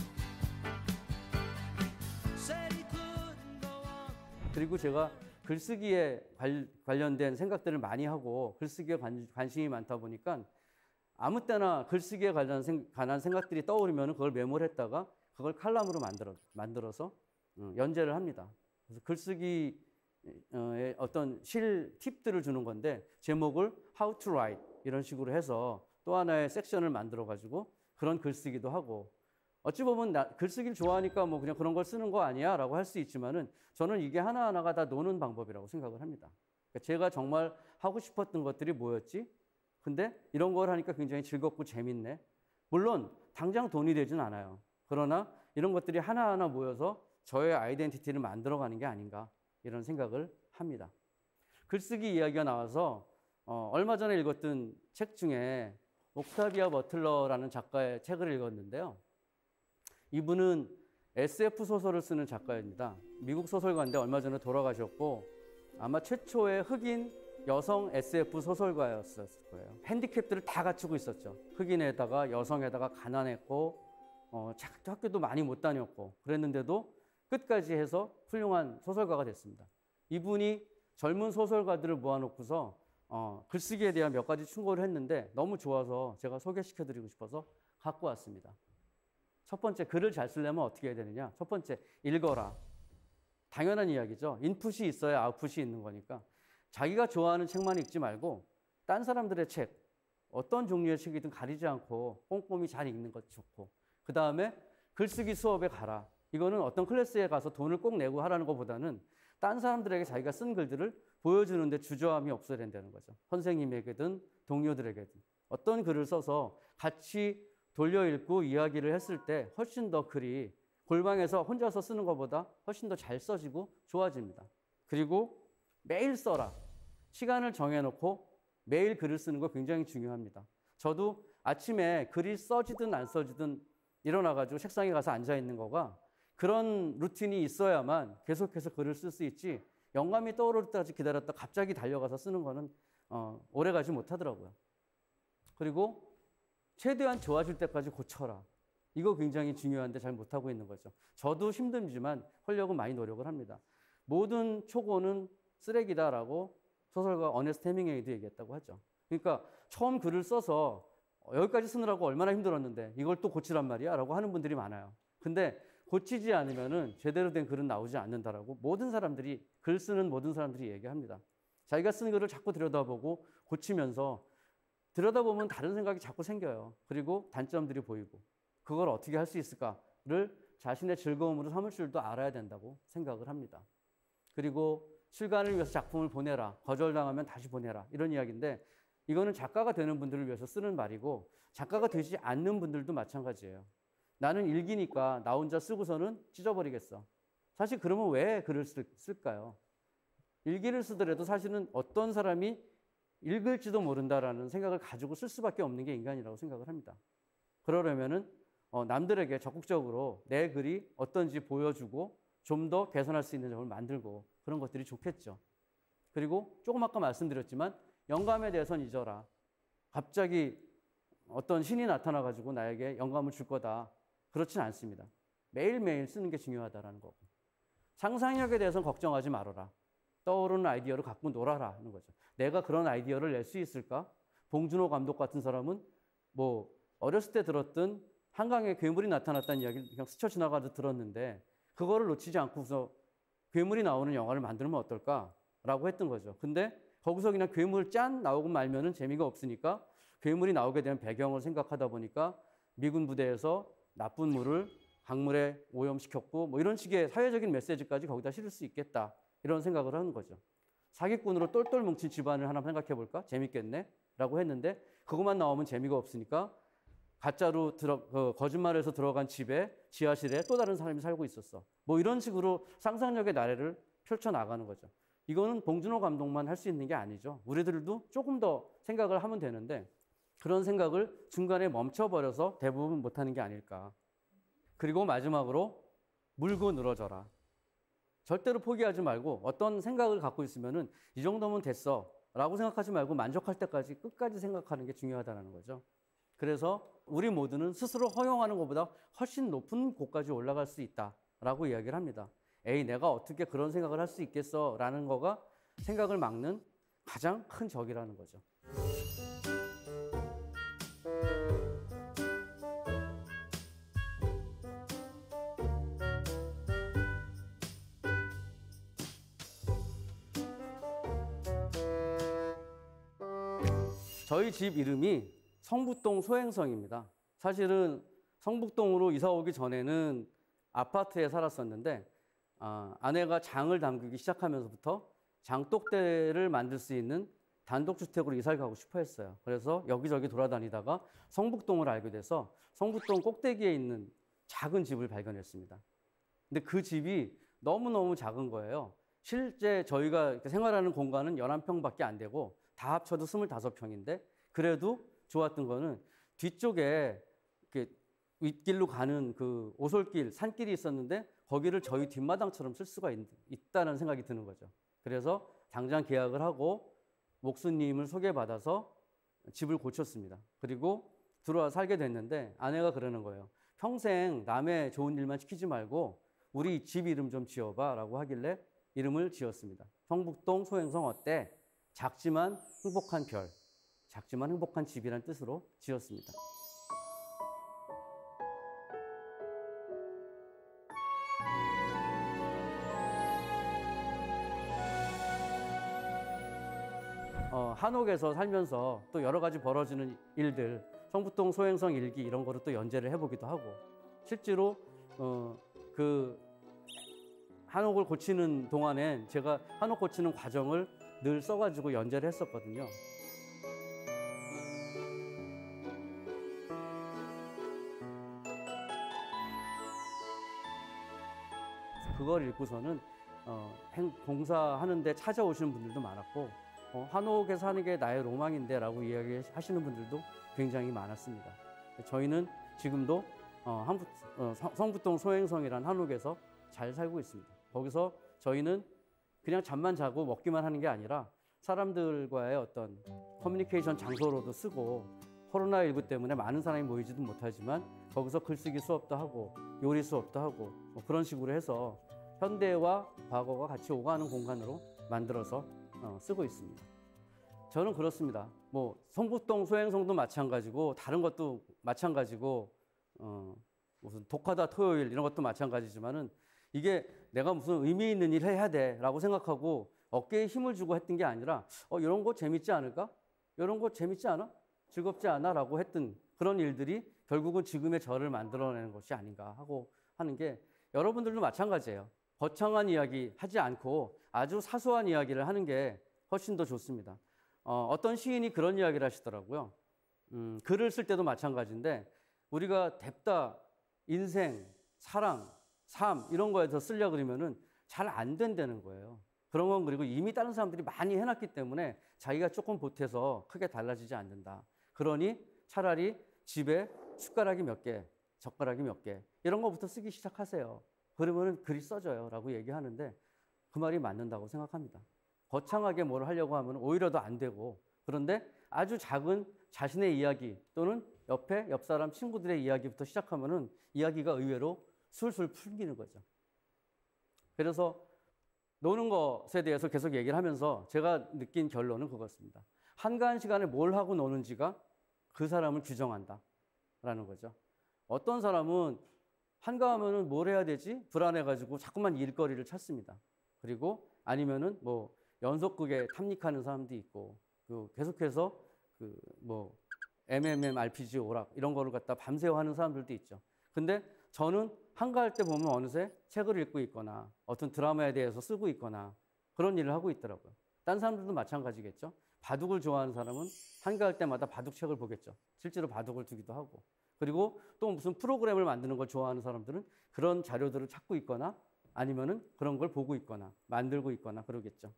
Said he couldn't go on. 그리고 제가 글쓰기에 관, 관련된 생각들을 많이 하고 글쓰기에 관, 관심이 많다 보니까 아무 때나 글쓰기에 관한, 생, 관한 생각들이 떠오르면 그걸 메모를 했다가 그걸 칼럼으로 만들어, 만들어서 음, 연재를 합니다. 그래서 글쓰기의 어떤 실 팁들을 주는 건데 제목을 How to Write 이런 식으로 해서 또 하나의 섹션을 만들어 가지고 그런 글쓰기도 하고 어찌 보면 나, 글쓰기를 좋아하니까 뭐 그냥 그런 걸 쓰는 거 아니야 라고 할 수 있지만은 저는 이게 하나하나가 다 노는 방법이라고 생각을 합니다. 그러니까 제가 정말 하고 싶었던 것들이 뭐였지? 근데 이런 걸 하니까 굉장히 즐겁고 재밌네. 물론 당장 돈이 되진 않아요. 그러나 이런 것들이 하나하나 모여서 저의 아이덴티티를 만들어가는 게 아닌가 이런 생각을 합니다. 글쓰기 이야기가 나와서 어, 얼마 전에 읽었던 책 중에 옥타비아 버틀러라는 작가의 책을 읽었는데요. 이분은 에스에프 소설을 쓰는 작가입니다. 미국 소설가인데 얼마 전에 돌아가셨고 아마 최초의 흑인 여성 에스에프 소설가였을 거예요. 핸디캡들을 다 갖추고 있었죠. 흑인에다가 여성에다가 가난했고 어, 학교도 많이 못 다녔고 그랬는데도 끝까지 해서 훌륭한 소설가가 됐습니다. 이분이 젊은 소설가들을 모아놓고서 어, 글쓰기에 대한 몇 가지 충고를 했는데 너무 좋아서 제가 소개시켜드리고 싶어서 갖고 왔습니다. 첫 번째, 글을 잘 쓰려면 어떻게 해야 되느냐? 첫 번째, 읽어라. 당연한 이야기죠. 인풋이 있어야 아웃풋이 있는 거니까 자기가 좋아하는 책만 읽지 말고 딴 사람들의 책, 어떤 종류의 책이든 가리지 않고 꼼꼼히 잘 읽는 것이 좋고 그 다음에 글쓰기 수업에 가라. 이거는 어떤 클래스에 가서 돈을 꼭 내고 하라는 것보다는 딴 사람들에게 자기가 쓴 글들을 보여주는데 주저함이 없어야 된다는 거죠. 선생님에게든 동료들에게든 어떤 글을 써서 같이 돌려 읽고 이야기를 했을 때 훨씬 더 글이 골방에서 혼자서 쓰는 것보다 훨씬 더 잘 써지고 좋아집니다. 그리고 매일 써라. 시간을 정해놓고 매일 글을 쓰는 거 굉장히 중요합니다. 저도 아침에 글이 써지든 안 써지든 일어나가지고 책상에 가서 앉아 있는 거가 그런 루틴이 있어야만 계속해서 글을 쓸 수 있지 영감이 떠오를 때까지 기다렸다 갑자기 달려가서 쓰는 거는 어, 오래가지 못하더라고요. 그리고 최대한 좋아질 때까지 고쳐라. 이거 굉장히 중요한데 잘 못하고 있는 거죠. 저도 힘들지만 하려고 많이 노력을 합니다. 모든 초고는 쓰레기다라고 소설가 어네스트 해밍웨이도 얘기했다고 하죠. 그러니까 처음 글을 써서 여기까지 쓰느라고 얼마나 힘들었는데 이걸 또 고치란 말이야? 라고 하는 분들이 많아요. 근데 고치지 않으면은 제대로 된 글은 나오지 않는다라고 모든 사람들이, 글 쓰는 모든 사람들이 얘기합니다. 자기가 쓴 글을 자꾸 들여다보고 고치면서 들여다보면 다른 생각이 자꾸 생겨요. 그리고 단점들이 보이고 그걸 어떻게 할 수 있을까를 자신의 즐거움으로 삼을 줄도 알아야 된다고 생각을 합니다. 그리고 출간을 위해서 작품을 보내라. 거절당하면 다시 보내라. 이런 이야기인데 이거는 작가가 되는 분들을 위해서 쓰는 말이고 작가가 되지 않는 분들도 마찬가지예요. 나는 일기니까 나 혼자 쓰고서는 찢어버리겠어. 사실 그러면 왜 글을 쓸, 쓸까요? 일기를 쓰더라도 사실은 어떤 사람이 읽을지도 모른다라는 생각을 가지고 쓸 수밖에 없는 게 인간이라고 생각을 합니다. 그러려면은 어, 남들에게 적극적으로 내 글이 어떤지 보여주고 좀 더 개선할 수 있는 점을 만들고 그런 것들이 좋겠죠. 그리고 조금 아까 말씀드렸지만 영감에 대해서는 잊어라. 갑자기 어떤 신이 나타나가지고 나에게 영감을 줄 거다. 그렇진 않습니다. 매일매일 쓰는 게 중요하다라는 거고. 상상력에 대해서는 걱정하지 말아라. 떠오르는 아이디어를 갖고 놀아라 하는 거죠. 내가 그런 아이디어를 낼 수 있을까? 봉준호 감독 같은 사람은 뭐 어렸을 때 들었던 한강에 괴물이 나타났다는 이야기를 그냥 스쳐 지나가듯 들었는데 그거를 놓치지 않고서 괴물이 나오는 영화를 만들면 어떨까라고 했던 거죠. 근데 거기서 그냥 괴물 짠 나오고 말면은 재미가 없으니까 괴물이 나오게 되는 배경을 생각하다 보니까 미군 부대에서 나쁜 물을 강물에 오염시켰고 뭐 이런 식의 사회적인 메시지까지 거기다 실을 수 있겠다. 이런 생각을 하는 거죠. 사기꾼으로 똘똘 뭉친 집안을 하나 생각해 볼까? 재밌겠네? 라고 했는데 그것만 나오면 재미가 없으니까 가짜로 들어, 그 거짓말해서 들어간 집에 지하실에 또 다른 사람이 살고 있었어. 뭐 이런 식으로 상상력의 나래를 펼쳐나가는 거죠. 이거는 봉준호 감독만 할 수 있는 게 아니죠. 우리들도 조금 더 생각을 하면 되는데 그런 생각을 중간에 멈춰버려서 대부분 못하는 게 아닐까. 그리고 마지막으로 물고 늘어져라. 절대로 포기하지 말고 어떤 생각을 갖고 있으면은 이 정도면 됐어 라고 생각하지 말고 만족할 때까지 끝까지 생각하는 게 중요하다는 거죠. 그래서 우리 모두는 스스로 허용하는 것보다 훨씬 높은 곳까지 올라갈 수 있다라고 이야기를 합니다. 에이, 내가 어떻게 그런 생각을 할 수 있겠어 라는 거가 생각을 막는 가장 큰 적이라는 거죠. 저희 집 이름이 성북동 소행성입니다. 사실은 성북동으로 이사 오기 전에는 아파트에 살았었는데 아, 아내가 장을 담그기 시작하면서부터 장독대를 만들 수 있는 단독주택으로 이사를 가고 싶어 했어요. 그래서 여기저기 돌아다니다가 성북동을 알게 돼서 성북동 꼭대기에 있는 작은 집을 발견했습니다. 근데 그 집이 너무너무 작은 거예요. 실제 저희가 생활하는 공간은 열한 평밖에 안 되고 다 합쳐도 스물다섯 평인데 그래도 좋았던 거는 뒤쪽에 이렇게 윗길로 가는 그 오솔길, 산길이 있었는데 거기를 저희 뒷마당처럼 쓸 수가 있, 있다는 생각이 드는 거죠. 그래서 당장 계약을 하고 목수님을 소개받아서 집을 고쳤습니다. 그리고 들어와 살게 됐는데 아내가 그러는 거예요. 평생 남의 좋은 일만 시키지 말고 우리 집 이름 좀 지어봐 라고 하길래 이름을 지었습니다. 성북동 소행성 어때? 작지만 행복한 별, 작지만 행복한 집이란 뜻으로 지었습니다. 어, 한옥에서 살면서 또 여러 가지 벌어지는 일들, 성북동 소행성 일기 이런 거를 또 연재를 해보기도 하고 실제로 어, 그 한옥을 고치는 동안엔 제가 한옥 고치는 과정을 늘 써가지고 연재를 했었거든요. 그걸 읽고서는 어, 공사하는데 찾아오시는 분들도 많았고 어, 한옥에 사는 게 나의 로망인데 라고 이야기하시는 분들도 굉장히 많았습니다. 저희는 지금도 어, 한부, 어, 성- 성북동 소행성이라는 한옥에서 잘 살고 있습니다. 거기서 저희는 그냥 잠만 자고 먹기만 하는 게 아니라 사람들과의 어떤 커뮤니케이션 장소로도 쓰고, 코로나십구 때문에 많은 사람이 모이지도 못하지만 거기서 글쓰기 수업도 하고 요리 수업도 하고 뭐 그런 식으로 해서 현대와 과거가 같이 오가는 공간으로 만들어서 어, 쓰고 있습니다. 저는 그렇습니다. 뭐 성북동 소행성도 마찬가지고 다른 것도 마찬가지고 어, 무슨 독하다 토요일 이런 것도 마찬가지지만은 이게 내가 무슨 의미 있는 일 해야 돼라고 생각하고 어깨에 힘을 주고 했던 게 아니라 어, 이런 거 재밌지 않을까? 이런 거 재밌지 않아? 즐겁지 않아? 라고 했던 그런 일들이 결국은 지금의 저를 만들어내는 것이 아닌가 하고 하는 게, 여러분들도 마찬가지예요. 거창한 이야기 하지 않고 아주 사소한 이야기를 하는 게 훨씬 더 좋습니다. 어, 어떤 시인이 그런 이야기를 하시더라고요. 음, 글을 쓸 때도 마찬가지인데 우리가 뎁다, 인생, 사랑, 삶 이런 거에서 쓰려고 그러면은 잘 안 된다는 거예요. 그런 건 그리고 이미 다른 사람들이 많이 해놨기 때문에 자기가 조금 보태서 크게 달라지지 않는다. 그러니 차라리 집에 숟가락이 몇 개, 젓가락이 몇 개 이런 거부터 쓰기 시작하세요. 그러면 글이 써져요 라고 얘기하는데 그 말이 맞는다고 생각합니다. 거창하게 뭘 하려고 하면 오히려 더 안 되고, 그런데 아주 작은 자신의 이야기 또는 옆에 옆 사람 친구들의 이야기부터 시작하면은 이야기가 의외로 술술 풀리는 거죠. 그래서 노는 것에 대해서 계속 얘기를 하면서 제가 느낀 결론은 그것입니다. 한가한 시간에 뭘 하고 노는지가 그 사람을 규정한다 라는 거죠. 어떤 사람은 한가하면은 뭘 해야 되지? 불안해가지고 자꾸만 일거리를 찾습니다. 그리고 아니면은 뭐 연속극에 탐닉하는 사람도 있고, 그 계속해서 그 뭐 엠엠엠알피지 오락 이런 거를 갖다 밤새워 하는 사람들도 있죠. 근데 저는 한가할 때 보면 어느새 책을 읽고 있거나 어떤 드라마에 대해서 쓰고 있거나 그런 일을 하고 있더라고요. 딴 사람들도 마찬가지겠죠. 바둑을 좋아하는 사람은 한가할 때마다 바둑책을 보겠죠. 실제로 바둑을 두기도 하고. 그리고 또 무슨 프로그램을 만드는 걸 좋아하는 사람들은 그런 자료들을 찾고 있거나 아니면은 그런 걸 보고 있거나 만들고 있거나 그러겠죠.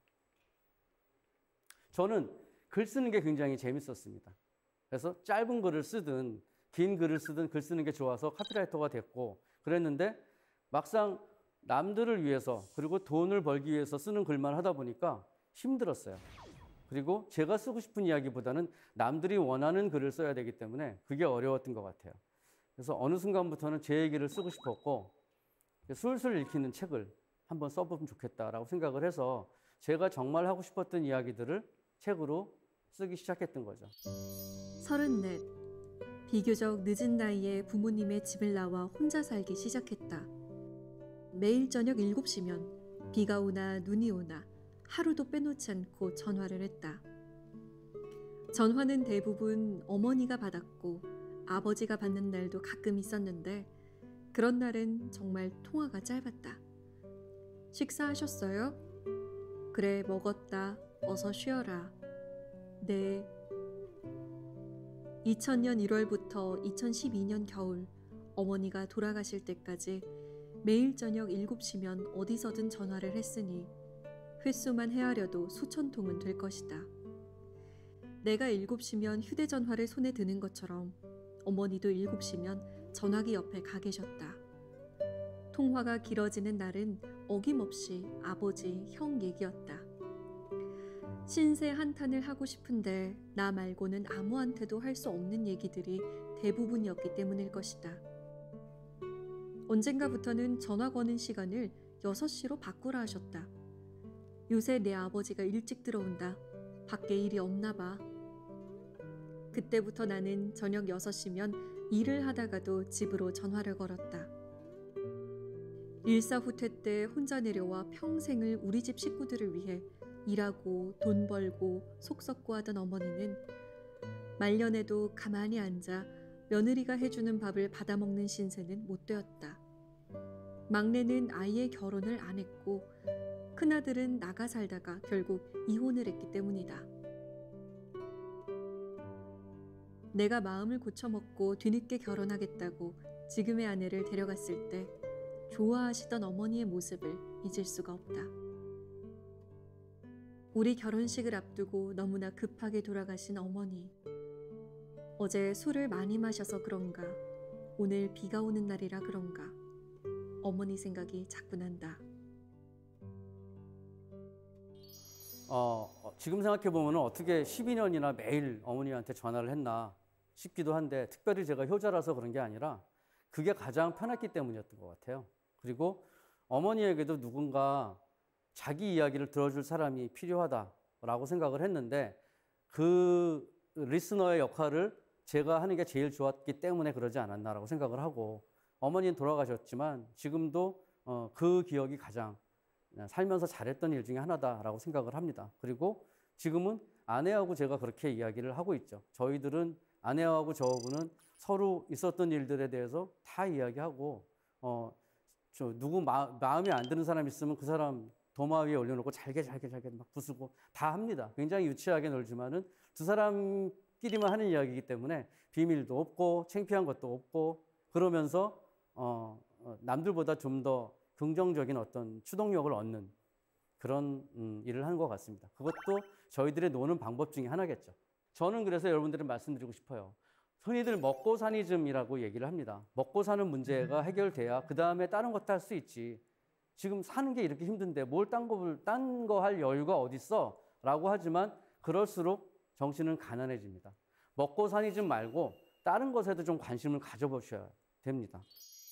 저는 글 쓰는 게 굉장히 재밌었습니다. 그래서 짧은 글을 쓰든 긴 글을 쓰든 글 쓰는 게 좋아서 카피라이터가 됐고 그랬는데, 막상 남들을 위해서 그리고 돈을 벌기 위해서 쓰는 글만 하다 보니까 힘들었어요. 그리고 제가 쓰고 싶은 이야기보다는 남들이 원하는 글을 써야 되기 때문에 그게 어려웠던 것 같아요. 그래서 어느 순간부터는 제 얘기를 쓰고 싶었고 술술 읽히는 책을 한번 써보면 좋겠다라고 생각을 해서 제가 정말 하고 싶었던 이야기들을 책으로 쓰기 시작했던 거죠. 서른넷. 비교적 늦은 나이에 부모님의 집을 나와 혼자 살기 시작했다. 매일 저녁 일곱 시면 비가 오나 눈이 오나 하루도 빼놓지 않고 전화를 했다. 전화는 대부분 어머니가 받았고 아버지가 받는 날도 가끔 있었는데 그런 날은 정말 통화가 짧았다. 식사하셨어요? 그래, 먹었다. 어서 쉬어라. 네. 이천 년 일월부터 이천십이 년 겨울 어머니가 돌아가실 때까지 매일 저녁 일곱 시면 어디서든 전화를 했으니 횟수만 헤아려도 수천 통은 될 것이다. 내가 일곱 시면 휴대전화를 손에 드는 것처럼 어머니도 일곱 시면 전화기 옆에 가 계셨다. 통화가 길어지는 날은 어김없이 아버지, 형 얘기였다. 신세 한탄을 하고 싶은데 나 말고는 아무한테도 할 수 없는 얘기들이 대부분이었기 때문일 것이다. 언젠가부터는 전화 거는 시간을 여섯 시로 바꾸라 하셨다. 요새 내 아버지가 일찍 들어온다. 밖에 일이 없나 봐. 그때부터 나는 저녁 여섯 시면 일을 하다가도 집으로 전화를 걸었다. 일사후퇴 때 혼자 내려와 평생을 우리 집 식구들을 위해 일하고 돈 벌고 속 썩고 하던 어머니는 말년에도 가만히 앉아 며느리가 해주는 밥을 받아먹는 신세는 못 되었다. 막내는 아이의 결혼을 안 했고 큰아들은 나가 살다가 결국 이혼을 했기 때문이다. 내가 마음을 고쳐먹고 뒤늦게 결혼하겠다고 지금의 아내를 데려갔을 때 좋아하시던 어머니의 모습을 잊을 수가 없다. 우리 결혼식을 앞두고 너무나 급하게 돌아가신 어머니. 어제 술을 많이 마셔서 그런가 오늘 비가 오는 날이라 그런가. 어머니 생각이 자꾸 난다. 어, 어, 지금 생각해보면 어떻게 십이 년이나 매일 어머니한테 전화를 했나 싶기도 한데, 특별히 제가 효자라서 그런 게 아니라 그게 가장 편했기 때문이었던 것 같아요. 그리고 어머니에게도 누군가 자기 이야기를 들어줄 사람이 필요하다라고 생각을 했는데, 그 리스너의 역할을 제가 하는 게 제일 좋았기 때문에 그러지 않았나라고 생각을 하고, 어머니는 돌아가셨지만 지금도 어, 그 기억이 가장 살면서 잘했던 일 중에 하나다라고 생각을 합니다. 그리고 지금은 아내하고 제가 그렇게 이야기를 하고 있죠. 저희들은 아내하고 저하고는 서로 있었던 일들에 대해서 다 이야기하고, 어, 저 누구 마, 마음에 안 드는 사람 있으면 그 사람 도마 위에 올려놓고 잘게 잘게 잘게 막 부수고 다 합니다. 굉장히 유치하게 놀지만은 두 사람끼리만 하는 이야기이기 때문에 비밀도 없고 창피한 것도 없고, 그러면서 어, 어, 남들보다 좀 더 긍정적인 어떤 추동력을 얻는 그런 음, 일을 하는 것 같습니다. 그것도 저희들의 노는 방법 중에 하나겠죠. 저는 그래서 여러분들이 말씀드리고 싶어요. 흔히들 먹고 사니즘이라고 얘기를 합니다. 먹고 사는 문제가 해결돼야 그 다음에 다른 것도 할 수 있지. 지금 사는 게 이렇게 힘든데 뭘 딴 거, 딴 거 할 여유가 어딨어? 라고 하지만 그럴수록 정신은 가난해집니다. 먹고 사니즘 말고 다른 것에도 좀 관심을 가져보셔야 됩니다.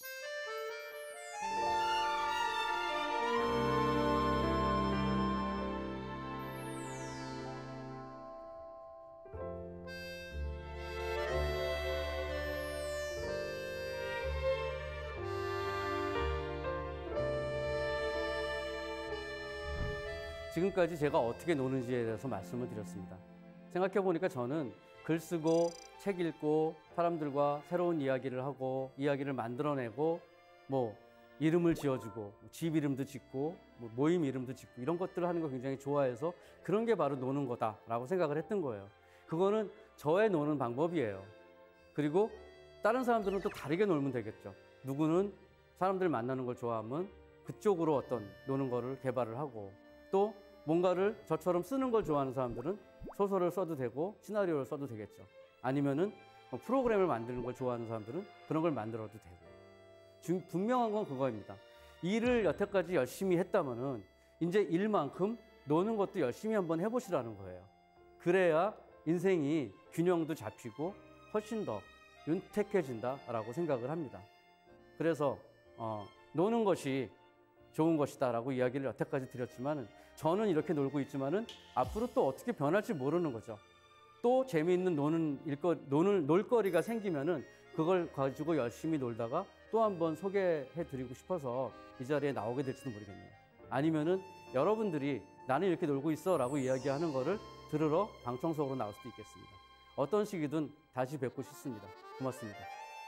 지금까지 제가 어떻게 노는지에 대해서 말씀을 드렸습니다. 생각해보니까 저는 글 쓰고 책 읽고 사람들과 새로운 이야기를 하고 이야기를 만들어내고 뭐 이름을 지어주고 집 이름도 짓고 뭐 모임 이름도 짓고 이런 것들을 하는 거 굉장히 좋아해서 그런 게 바로 노는 거다라고 생각을 했던 거예요. 그거는 저의 노는 방법이에요. 그리고 다른 사람들은 또 다르게 놀면 되겠죠. 누구는 사람들 만나는 걸 좋아하면 그쪽으로 어떤 노는 거를 개발을 하고, 또 뭔가를 저처럼 쓰는 걸 좋아하는 사람들은 소설을 써도 되고 시나리오를 써도 되겠죠. 아니면은 뭐 프로그램을 만드는 걸 좋아하는 사람들은 그런 걸 만들어도 되고. 분명한 건 그거입니다. 일을 여태까지 열심히 했다면은 이제 일만큼 노는 것도 열심히 한번 해보시라는 거예요. 그래야 인생이 균형도 잡히고 훨씬 더 윤택해진다라고 생각을 합니다. 그래서 어, 노는 것이 좋은 것이다라고 이야기를 여태까지 드렸지만은, 저는 이렇게 놀고 있지만은 앞으로 또 어떻게 변할지 모르는 거죠. 또 재미있는 노는 일거 노는 놀거리가 생기면은 그걸 가지고 열심히 놀다가 또 한번 소개해 드리고 싶어서 이 자리에 나오게 될지도 모르겠네요. 아니면은 여러분들이 나는 이렇게 놀고 있어라고 이야기하는 거를 들으러 방청석으로 나올 수도 있겠습니다. 어떤 시기든 다시 뵙고 싶습니다. 고맙습니다.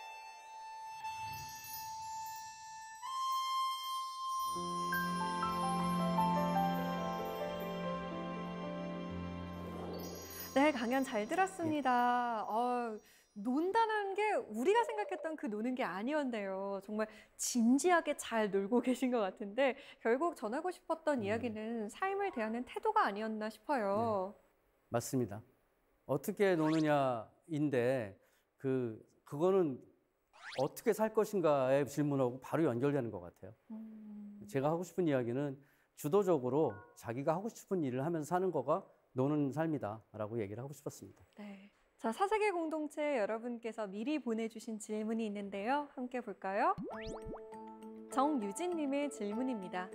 네, 강연 잘 들었습니다. 어, 논다는 게 우리가 생각했던 그 노는 게 아니었네요. 정말 진지하게 잘 놀고 계신 것 같은데, 결국 전하고 싶었던 음. 이야기는 삶을 대하는 태도가 아니었나 싶어요. 네. 맞습니다. 어떻게 노느냐인데 그 그거는 어떻게 살 것인가의 질문하고 바로 연결되는 것 같아요. 음. 제가 하고 싶은 이야기는 주도적으로 자기가 하고 싶은 일을 하면서 사는 거가 노는 삶이다라고 얘기를 하고 싶었습니다. 네. 자, 사색의 공동체 여러분께서 미리 보내주신 질문이 있는데요. 함께 볼까요? 정유진님의 질문입니다.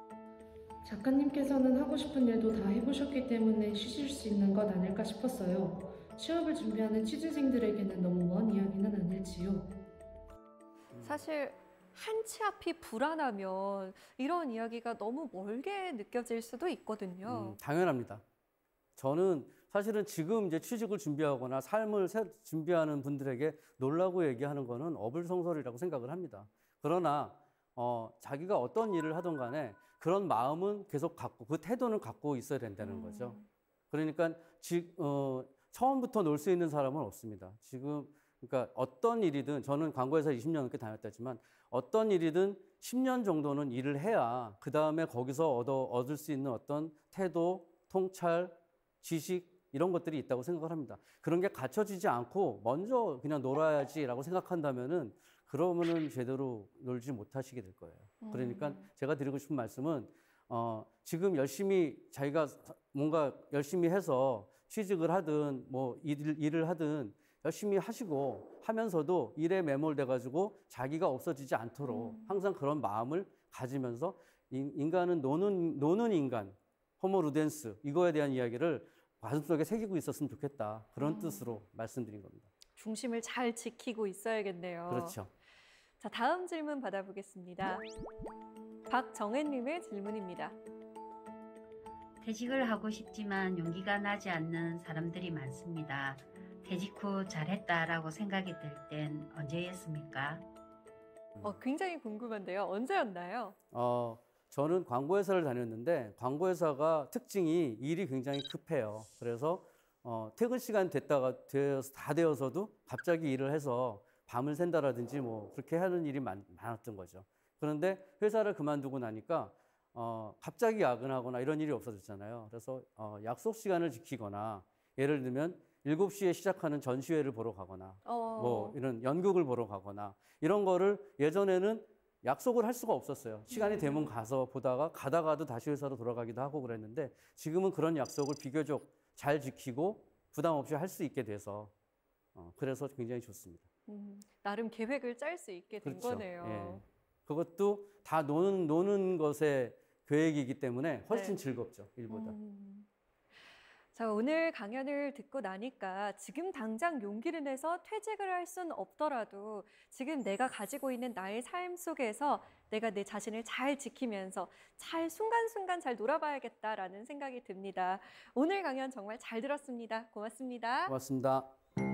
작가님께서는 하고 싶은 일도 다 해보셨기 때문에 쉬실 수 있는 것 아닐까 싶었어요. 취업을 준비하는 취준생들에게는 너무 먼 이야기는 아닐지요? 사실 한 치 앞이 불안하면 이런 이야기가 너무 멀게 느껴질 수도 있거든요. 음, 당연합니다. 저는 사실은 지금 이제 취직을 준비하거나 삶을 새, 준비하는 분들에게 놀라고 얘기하는 거는 어불성설이라고 생각을 합니다. 그러나 어, 자기가 어떤 일을 하든 간에 그런 마음은 계속 갖고, 그 태도는 갖고 있어야 된다는 음. 거죠. 그러니까 지, 어, 처음부터 놀 수 있는 사람은 없습니다. 지금 그러니까 어떤 일이든, 저는 광고회사 이십 년 넘게 다녔다지만 어떤 일이든 십 년 정도는 일을 해야 그 다음에 거기서 얻어, 얻을 수 있는 어떤 태도, 통찰, 지식, 이런 것들이 있다고 생각을 합니다. 그런 게 갖춰지지 않고 먼저 그냥 놀아야지라고 생각한다면은 그러면은 제대로 놀지 못하시게 될 거예요. 그러니까 음. 제가 드리고 싶은 말씀은 어, 지금 열심히 자기가 뭔가 열심히 해서 취직을 하든 뭐 일, 일을 하든 열심히 하시고 하면서도 일에 매몰돼 가지고 자기가 없어지지 않도록 음. 항상 그런 마음을 가지면서 인, 인간은 노는 노는 인간, 호모 루덴스 이거에 대한 이야기를 가슴속에 새기고 있었으면 좋겠다. 그런 음. 뜻으로 말씀드린 겁니다. 중심을 잘 지키고 있어야겠네요. 그렇죠. 자, 다음 질문 받아보겠습니다. 박정혜님의 질문입니다. 퇴직을 하고 싶지만 용기가 나지 않는 사람들이 많습니다. 퇴직 후 잘했다라고 생각이 들 땐 언제였습니까? 어, 굉장히 궁금한데요. 언제였나요? 어, 저는 광고회사를 다녔는데 광고회사가 특징이 일이 굉장히 급해요. 그래서 어, 퇴근 시간 됐다가 되어서 다 되어서도 갑자기 일을 해서 밤을 샌다라든지 뭐 그렇게 하는 일이 많, 많았던 거죠. 그런데 회사를 그만두고 나니까 어, 갑자기 야근하거나 이런 일이 없어졌잖아요. 그래서 어, 약속 시간을 지키거나 예를 들면 일곱 시에 시작하는 전시회를 보러 가거나 어, 뭐 이런 연극을 보러 가거나 이런 거를 예전에는 약속을 할 수가 없었어요. 시간이 되면 가서 보다가 가다가도 다시 회사로 돌아가기도 하고 그랬는데 지금은 그런 약속을 비교적 잘 지키고 부담 없이 할 수 있게 돼서 어, 그래서 굉장히 좋습니다. 음, 나름 계획을 짤 수 있게 된 그렇죠. 거네요. 예. 그것도 다 노는, 노는 것의 계획이기 때문에 훨씬 네. 즐겁죠, 일보다. 음. 자, 오늘 강연을 듣고 나니까 지금 당장 용기를 내서 퇴직을 할 순 없더라도 지금 내가 가지고 있는 나의 삶 속에서 내가 내 자신을 잘 지키면서 잘 순간순간 잘 놀아봐야겠다라는 생각이 듭니다. 오늘 강연 정말 잘 들었습니다. 고맙습니다. 고맙습니다.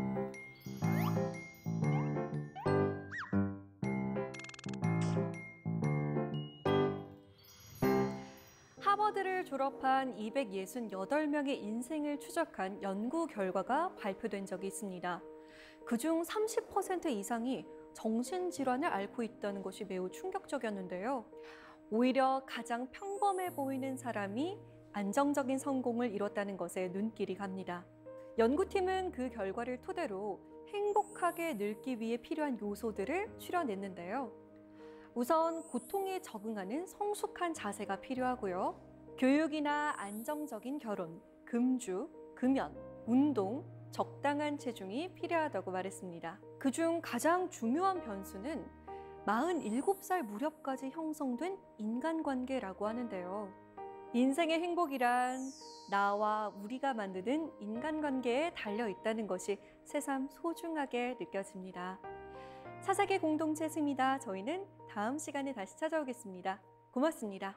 하버드를 졸업한 이백육십팔 명의 인생을 추적한 연구 결과가 발표된 적이 있습니다. 그중 삼십 퍼센트 이상이 정신질환을 앓고 있다는 것이 매우 충격적이었는데요. 오히려 가장 평범해 보이는 사람이 안정적인 성공을 이뤘다는 것에 눈길이 갑니다. 연구팀은 그 결과를 토대로 행복하게 늙기 위해 필요한 요소들을 추려냈는데요. 우선 고통에 적응하는 성숙한 자세가 필요하고요. 교육이나 안정적인 결혼, 금주, 금연, 운동, 적당한 체중이 필요하다고 말했습니다. 그중 가장 중요한 변수는 마흔일곱 살 무렵까지 형성된 인간관계라고 하는데요. 인생의 행복이란 나와 우리가 만드는 인간관계에 달려 있다는 것이 새삼 소중하게 느껴집니다. 사사기 공동체 스미다. 저희는 다음 시간에 다시 찾아오겠습니다. 고맙습니다.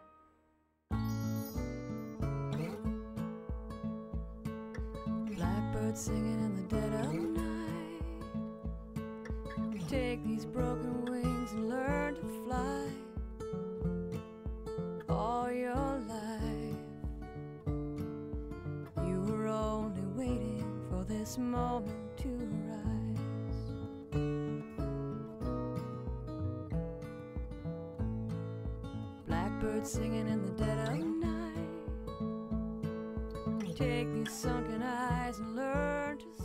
Blackbird singing in the dead of night. Take these broken wings and learn to fly. All your life, you were only waiting for this moment to rise. Blackbird singing in the dead of night. Take these sunken eyes and learn to